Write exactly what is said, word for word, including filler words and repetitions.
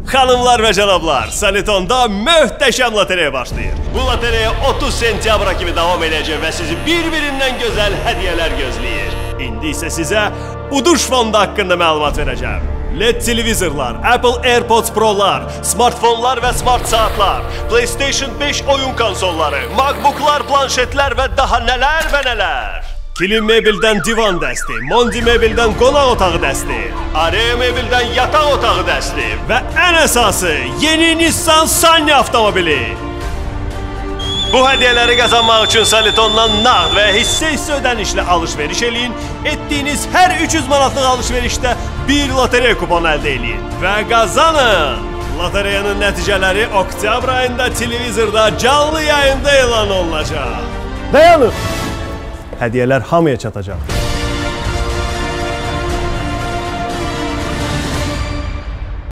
Xanımlar və cənablar, Saletonda möhtəşəm lotereya başlayır. Bu lotereya otuz sentyabra kimi davam edəcək və sizi bir-birindən gözəl hədiyyələr gözləyir. İndi isə sizə uduş fondu haqqında məlumat verəcəm. L E D televizorlar, Apple AirPods Pro'lar, smartfonlar və smart saatlar, PlayStation beş oyun konsolları, MacBooklar, planşetlər və daha nələr və nələr. Kilim Mebel'dən divan dəsti, Mondi Mebel'dən qonaq otağı dəsti, Araya Mebel'dən yataq otağı dəsti və ən əsası yeni Nissan Sunny avtomobili. Bu hədiyyələri qazanmaq üçün Saletondan nağd və hissə-hissə ödənişlə alış-veriş eləyin. Etdiyiniz hər üç yüz manatlıq alış-verişdə bir lotereya kuponu əldə eləyin və qazanın. Lotereyanın nəticələri oktyabr ayında televizorda canlı yayında elan olunacaq. Dayanın! Hədiyyələr hamıya çatacaq.